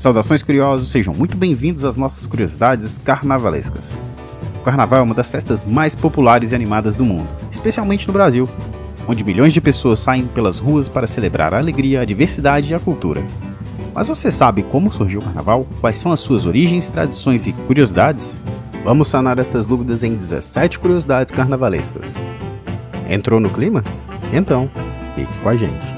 Saudações curiosos, sejam muito bem-vindos às nossas curiosidades carnavalescas. O carnaval é uma das festas mais populares e animadas do mundo, especialmente no Brasil, onde milhões de pessoas saem pelas ruas para celebrar a alegria, a diversidade e a cultura. Mas você sabe como surgiu o carnaval? Quais são as suas origens, tradições e curiosidades? Vamos sanar essas dúvidas em 17 curiosidades carnavalescas. Entrou no clima? Então, fique com a gente.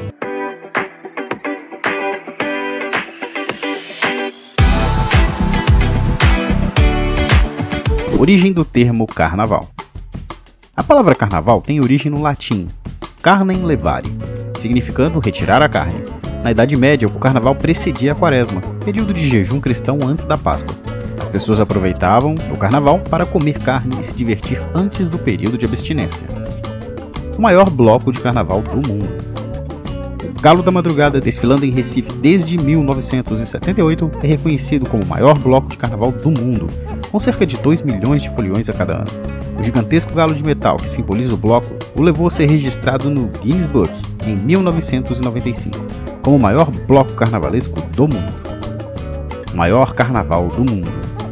Origem do termo carnaval. A palavra carnaval tem origem no latim carnem levare, significando retirar a carne. Na Idade Média, o carnaval precedia a quaresma, período de jejum cristão antes da Páscoa. As pessoas aproveitavam o carnaval para comer carne e se divertir antes do período de abstinência. O maior bloco de carnaval do mundo. O Galo da Madrugada, desfilando em Recife desde 1978, é reconhecido como o maior bloco de carnaval do mundo, com cerca de 2 milhões de foliões a cada ano. O gigantesco galo de metal que simboliza o bloco o levou a ser registrado no Guinness Book em 1995, como o maior bloco carnavalesco do mundo. O maior carnaval do mundo.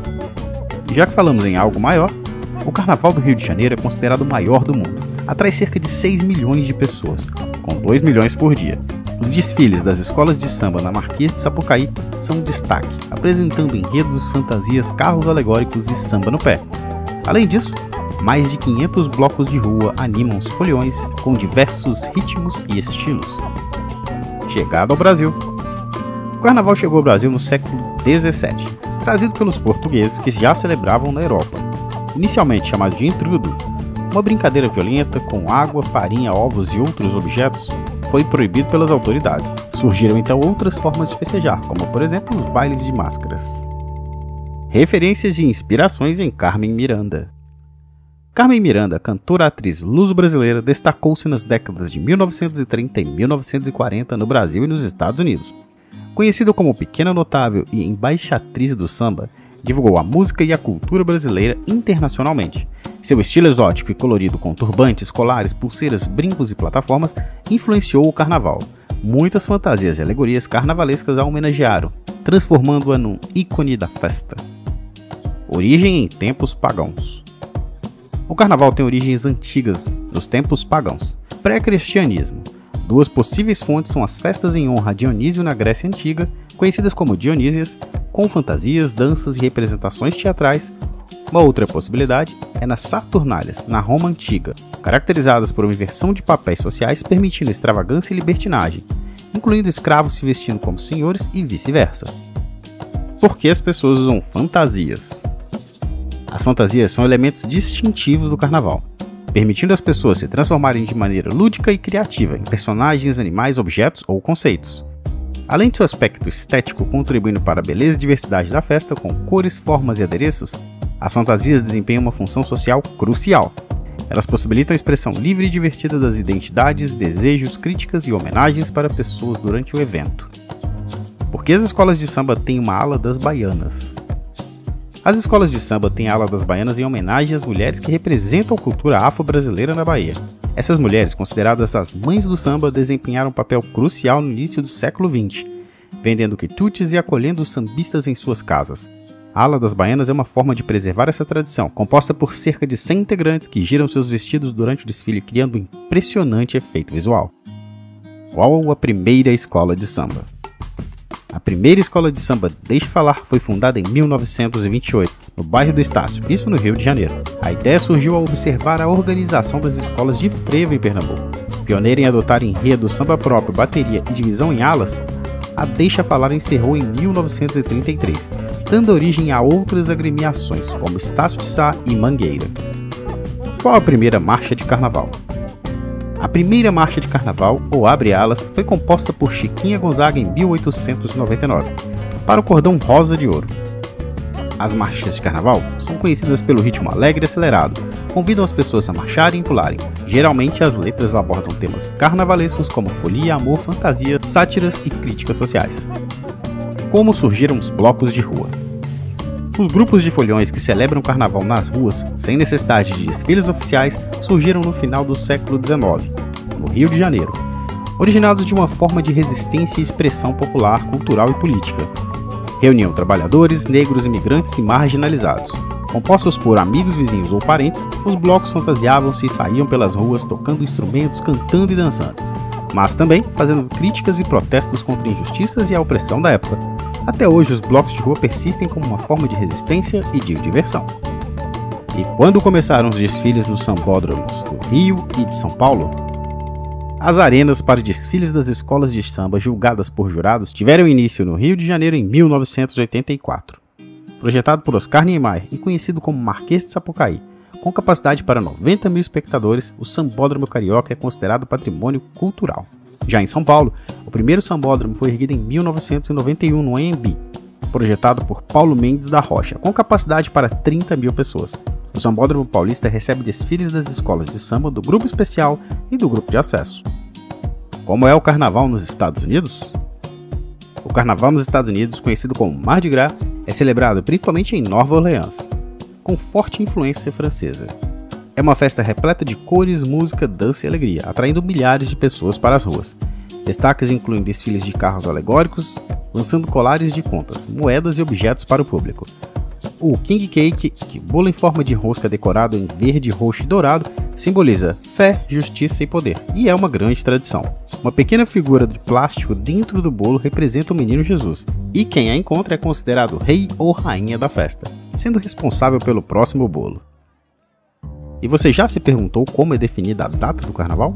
E já que falamos em algo maior, o Carnaval do Rio de Janeiro é considerado o maior do mundo. Atrai cerca de 6 milhões de pessoas, com 2 milhões por dia. Os desfiles das escolas de samba na Marquês de Sapucaí são um destaque, apresentando enredos, fantasias, carros alegóricos e samba no pé. Além disso, mais de 500 blocos de rua animam os foliões com diversos ritmos e estilos. Chegada ao Brasil. O Carnaval chegou ao Brasil no século XVII, trazido pelos portugueses que já celebravam na Europa. Inicialmente chamado de intrudo, uma brincadeira violenta com água, farinha, ovos e outros objetos, foi proibido pelas autoridades. Surgiram então outras formas de festejar, como por exemplo os bailes de máscaras. Referências e inspirações em Carmen Miranda. Carmen Miranda, cantora-atriz luso-brasileira, destacou-se nas décadas de 1930 e 1940 no Brasil e nos Estados Unidos. Conhecida como Pequena Notável e embaixatriz do samba, divulgou a música e a cultura brasileira internacionalmente. Seu estilo exótico e colorido com turbantes, colares, pulseiras, brincos e plataformas influenciou o carnaval. Muitas fantasias e alegorias carnavalescas a homenagearam, transformando-a num ícone da festa. Origem em tempos pagãos. O carnaval tem origens antigas, nos tempos pagãos, pré-cristianismo. Duas possíveis fontes são as festas em honra a Dionísio na Grécia Antiga, conhecidas como Dionísias, com fantasias, danças e representações teatrais. Uma outra possibilidade é nas Saturnálias, na Roma Antiga, caracterizadas por uma inversão de papéis sociais permitindo extravagância e libertinagem, incluindo escravos se vestindo como senhores e vice-versa. Por que as pessoas usam fantasias? As fantasias são elementos distintivos do carnaval, permitindo às pessoas se transformarem de maneira lúdica e criativa em personagens, animais, objetos ou conceitos. Além de seu aspecto estético contribuindo para a beleza e diversidade da festa com cores, formas e adereços, as fantasias desempenham uma função social crucial. Elas possibilitam a expressão livre e divertida das identidades, desejos, críticas e homenagens para pessoas durante o evento. Por que as escolas de samba têm uma ala das baianas? As escolas de samba têm a ala das baianas em homenagem às mulheres que representam a cultura afro-brasileira na Bahia. Essas mulheres, consideradas as mães do samba, desempenharam um papel crucial no início do século XX, vendendo quitutes e acolhendo os sambistas em suas casas. A ala das baianas é uma forma de preservar essa tradição, composta por cerca de 100 integrantes que giram seus vestidos durante o desfile, criando um impressionante efeito visual. Qual a primeira escola de samba? A primeira escola de samba Deixe Falar foi fundada em 1928, no bairro do Estácio, isso no Rio de Janeiro. A ideia surgiu ao observar a organização das escolas de frevo em Pernambuco. Pioneira em adotar enredo, samba próprio, bateria e divisão em alas, a Deixa Falar encerrou em 1933, dando origem a outras agremiações, como Estácio de Sá e Mangueira. Qual a primeira marcha de carnaval? A primeira marcha de carnaval, ou Abre Alas, foi composta por Chiquinha Gonzaga em 1899, para o cordão rosa de ouro. As marchas de carnaval são conhecidas pelo ritmo alegre e acelerado, convidam as pessoas a marcharem e pularem. Geralmente as letras abordam temas carnavalescos como folia, amor, fantasia, sátiras e críticas sociais. Como surgiram os blocos de rua? Os grupos de foliões que celebram o carnaval nas ruas, sem necessidade de desfiles oficiais, surgiram no final do século XIX, no Rio de Janeiro, originados de uma forma de resistência e expressão popular, cultural e política. reuniam trabalhadores, negros, imigrantes e marginalizados. Compostos por amigos, vizinhos ou parentes, os blocos fantasiavam-se e saíam pelas ruas tocando instrumentos, cantando e dançando, mas também fazendo críticas e protestos contra injustiças e a opressão da época. Até hoje, os blocos de rua persistem como uma forma de resistência e de diversão. E quando começaram os desfiles nos sambódromos do Rio e de São Paulo, as arenas para desfiles das escolas de samba julgadas por jurados tiveram início no Rio de Janeiro em 1984. Projetado por Oscar Niemeyer e conhecido como Marquês de Sapucaí, com capacidade para 90 mil espectadores, o Sambódromo Carioca é considerado patrimônio cultural. Já em São Paulo, o primeiro sambódromo foi erguido em 1991 no Anhembi, projetado por Paulo Mendes da Rocha, com capacidade para 30 mil pessoas. O Sambódromo Paulista recebe desfiles das escolas de samba do Grupo Especial e do Grupo de Acesso. Como é o Carnaval nos Estados Unidos? O Carnaval nos Estados Unidos, conhecido como Mardi Gras, é celebrado principalmente em Nova Orleans, com forte influência francesa. É uma festa repleta de cores, música, dança e alegria, atraindo milhares de pessoas para as ruas. Destaques incluem desfiles de carros alegóricos, lançando colares de contas, moedas e objetos para o público. O King Cake, bolo em forma de rosca decorado em verde, roxo e dourado, simboliza fé, justiça e poder, e é uma grande tradição. Uma pequena figura de plástico dentro do bolo representa o menino Jesus, e quem a encontra é considerado rei ou rainha da festa, sendo responsável pelo próximo bolo. E você já se perguntou como é definida a data do carnaval?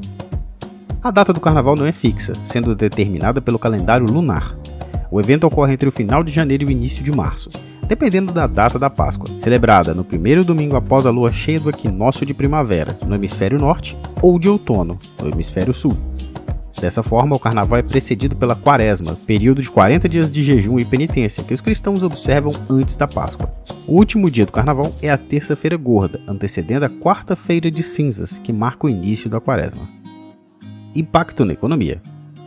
A data do carnaval não é fixa, sendo determinada pelo calendário lunar. O evento ocorre entre o final de janeiro e o início de março, dependendo da data da Páscoa, celebrada no primeiro domingo após a lua cheia do equinócio de primavera, no hemisfério norte, ou de outono, no hemisfério sul. Dessa forma, o carnaval é precedido pela quaresma, período de 40 dias de jejum e penitência que os cristãos observam antes da Páscoa. O último dia do carnaval é a terça-feira gorda, antecedendo a quarta-feira de cinzas, que marca o início da quaresma. Impacto na economia.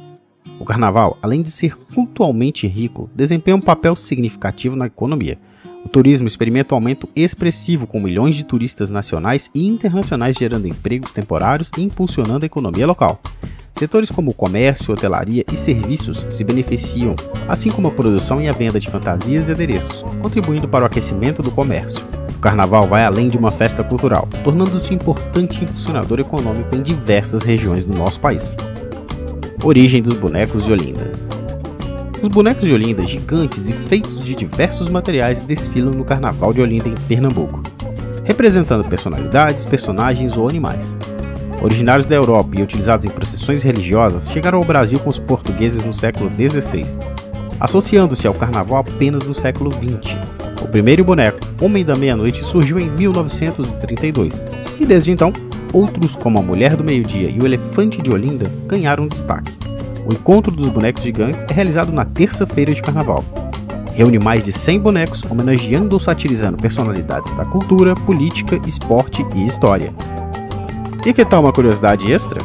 O carnaval, além de ser cultualmente rico, desempenha um papel significativo na economia. O turismo experimenta um aumento expressivo, com milhões de turistas nacionais e internacionais gerando empregos temporários e impulsionando a economia local. Setores como o comércio, hotelaria e serviços se beneficiam, assim como a produção e a venda de fantasias e adereços, contribuindo para o aquecimento do comércio. O carnaval vai além de uma festa cultural, tornando-se um importante impulsionador econômico em diversas regiões do nosso país. Origem dos bonecos de Olinda. Os bonecos de Olinda, gigantes e feitos de diversos materiais, desfilam no Carnaval de Olinda em Pernambuco, representando personalidades, personagens ou animais. Originários da Europa e utilizados em procissões religiosas, chegaram ao Brasil com os portugueses no século XVI, associando-se ao carnaval apenas no século XX. O primeiro boneco, Homem da Meia-Noite, surgiu em 1932, e desde então, outros como a Mulher do Meio-Dia e o Elefante de Olinda ganharam destaque. O encontro dos bonecos gigantes é realizado na terça-feira de carnaval. Reúne mais de 100 bonecos, homenageando ou satirizando personalidades da cultura, política, esporte e história. E que tal uma curiosidade extra?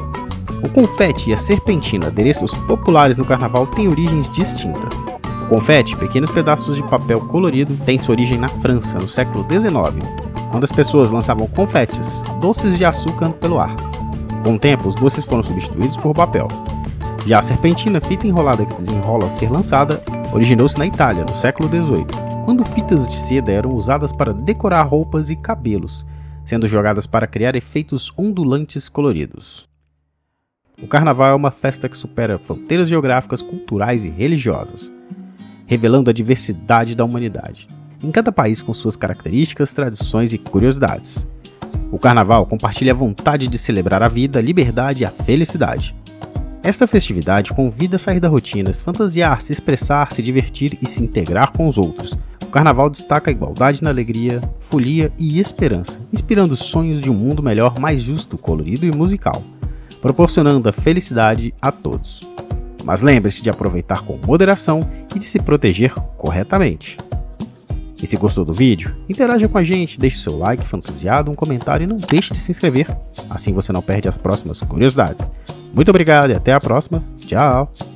O confete e a serpentina, adereços populares no carnaval, têm origens distintas. O confete, pequenos pedaços de papel colorido, tem sua origem na França, no século XIX, quando as pessoas lançavam confetes, doces de açúcar pelo ar. Com o tempo, os doces foram substituídos por papel. Já a serpentina, fita enrolada que se desenrola ao ser lançada, originou-se na Itália, no século XVIII, quando fitas de seda eram usadas para decorar roupas e cabelos, sendo jogadas para criar efeitos ondulantes coloridos. O carnaval é uma festa que supera fronteiras geográficas, culturais e religiosas, revelando a diversidade da humanidade, em cada país com suas características, tradições e curiosidades. O carnaval compartilha a vontade de celebrar a vida, a liberdade e a felicidade. Esta festividade convida a sair da rotina, se fantasiar, se expressar, se divertir e se integrar com os outros. O carnaval destaca a igualdade na alegria, folia e esperança, inspirando sonhos de um mundo melhor, mais justo, colorido e musical, proporcionando a felicidade a todos. Mas lembre-se de aproveitar com moderação e de se proteger corretamente. E se gostou do vídeo, interaja com a gente, deixe seu like fantasiado, um comentário e não deixe de se inscrever, assim você não perde as próximas curiosidades. Muito obrigado e até a próxima. Tchau!